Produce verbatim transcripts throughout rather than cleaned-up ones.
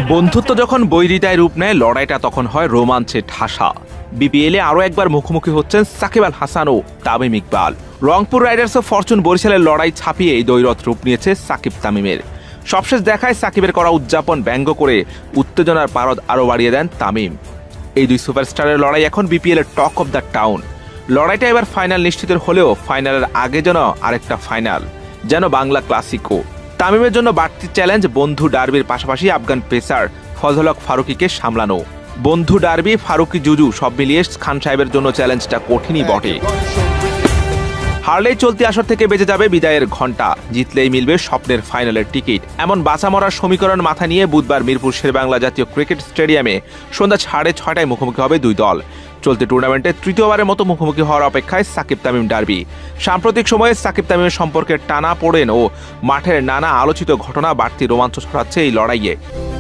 বন্ধুত্ব যখন বৈরিতায় রূপ নেয়, লড়াইটা তখন হয় রোমাঞ্চে ঠাসা। বিপিএলে আরও একবার মুখোমুখি হচ্ছেন সাকিব আল হাসান ও তামিম ইকবাল। রংপুর রাইডার্স ও ফরচুন বরিশালের লড়াই ছাপিয়ে এই দ্বৈরথ রূপ নিয়েছে সাকিব তামিমের। সবশেষ দেখায় সাকিবের করা উদযাপন ব্যঙ্গ করে উত্তেজনার পারদ আরও বাড়িয়ে দেন তামিম। এই দুই সুপারস্টারের লড়াই এখন বিপিএলের টক অব দ্য টাউন। লড়াইটা এবার ফাইনাল নিশ্চিত হলেও ফাইনালের আগে যেন আরেকটা ফাইনাল, যেন বাংলা ক্লাসিকো। তামিমের জন্য বাড়তি চ্যালেঞ্জ বন্ধু ডার্বির পাশাপাশি আফগান পেসার ফজল হক ফারুকিকে সামলানো। বন্ধু ডার্বি, ফারুকি জুজু সব মিলিয়ে খান সাহেবের জন্য চ্যালেঞ্জটা কঠিনই বটে। হারলেই চলতি আসর থেকে বেজে যাবে বিদায়ের ঘণ্টা, জিতলেই মিলবে স্বপ্নের ফাইনালের টিকিট। এমন বাঁচা মরার সমীকরণ মাথা নিয়ে বুধবার মিরপুর শেরেবাংলা জাতীয় ক্রিকেট স্টেডিয়ামে সন্ধ্যা সাড়ে ছয়টায় মুখোমুখি হবে দুই দল। চলতি টুর্নামেন্টে তৃতীয়বারের মতো মুখোমুখি হওয়ার অপেক্ষায় সাকিব তামিম ডার্বি। সাম্প্রতিক সময়ে সাকিব তামিমের সম্পর্কে টানা পড়েন ও মাঠের নানা আলোচিত ঘটনা বাড়তি রোমাঞ্চ ছড়াচ্ছে এই লড়াইয়ে।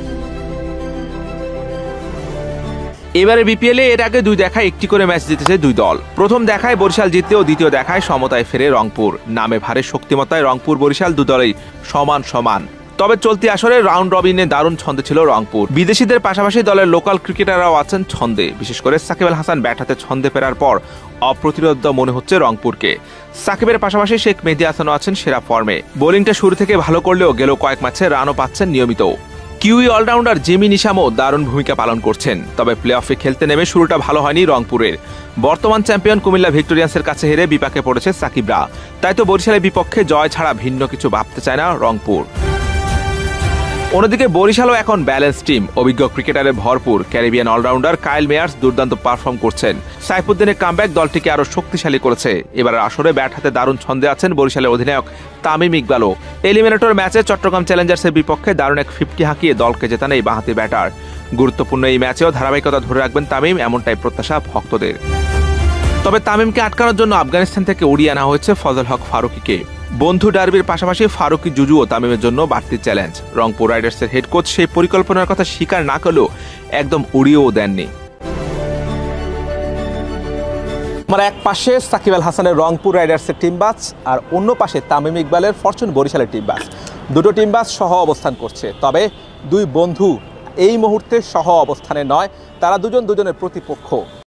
এবারে বিপিএলে এর আগে দুই দেখায় একটি করে ম্যাচ জিতেছে দুই দল। প্রথম দেখায় বরিশাল জিতলেও দ্বিতীয় দেখায় সমতায় ফেরে রংপুর। নামে ভারে শক্তিমত্তায় রংপুর বরিশাল দু দলেই সমান সমান। তবে চলতি আসরে রাউন্ড রবিনে দারুণ ছন্দে ছিল রংপুর। বিদেশিদের পাশাপাশি দলের লোকাল ক্রিকেটাররাও আছেন ছন্দে। বিশেষ করে সাকিব আল হাসান ব্যাট হাতে ছন্দে ফেরার পর অপ্রতিরোধ্য মনে হচ্ছে রংপুরকে। সাকিবের পাশাপাশি শেখ মেহেদী হাসানও আছেন সেরা ফর্মে। বোলিংটা শুরু থেকে ভালো করলেও গেল কয়েক ম্যাচে রানও পাচ্ছেন নিয়মিত। কিউই অলরাউন্ডার জিমি নিশামও দারুণ ভূমিকা পালন করছেন। তবে প্লে অফে খেলতে নেমে শুরুটা ভালো হয়নি রংপুরের। বর্তমান চ্যাম্পিয়ন কুমিল্লা ভিক্টোরিয়ান্সের কাছে হেরে বিপাকে পড়েছে সাকিবরা। তাই তো বরিশালের বিপক্ষে জয় ছাড়া ভিন্ন কিছু ভাবতে চায় না রংপুর। অন্যদিকে বরিশালও এখন ব্যালেন্স টিম, অভিজ্ঞ ক্রিকেটারে ভরপুর। ক্যারিবিয়ান অলরাউন্ডার কাইল মেয়ার্স দুর্দান্ত পারফর্ম করছেন। সাইফুদ্দিনের কামব্যাক দলটিকে আরও শক্তিশালী করেছে। এবার আসরে ব্যাট হাতে দারুণ ছন্দে আছেন বরিশালের অধিনায়ক তামিম ইকবালও। এলিমিনেটর ম্যাচে চট্টগ্রাম চ্যালেঞ্জার্সের বিপক্ষে দারুণ এক ফিফটি হাঁকিয়ে দলকে জেতান এই বাঁহাতি ব্যাটার। গুরুত্বপূর্ণ এই ম্যাচেও ধারাবাহিকতা ধরে রাখবেন তামিম, এমনটাই প্রত্যাশা ভক্তদের। তবে তামিমকে আটকানোর জন্য আফগানিস্তান থেকে উড়িয়ে আনা হয়েছে ফজল হক ফারুকিকে। বন্ধু ডার্বির পাশাপাশি ফারুকি জুজুও তামিমের জন্য বাড়তি চ্যালেঞ্জ। রংপুর রাইডার্সের হেড কোচ সেই পরিকল্পনার কথা স্বীকার না করলেও একদম উড়িয়েও দেননি। আমার এক পাশে সাকিব আল হাসানের রংপুর রাইডার্সের টিম বাস, আর অন্য পাশে তামিম ইকবালের ফরচুন বরিশালের টিম বাস। দুটো টিম বাস সহ অবস্থান করছে। তবে দুই বন্ধু এই মুহূর্তে সহ অবস্থানে নয়, তারা দুজন দুজনের প্রতিপক্ষ।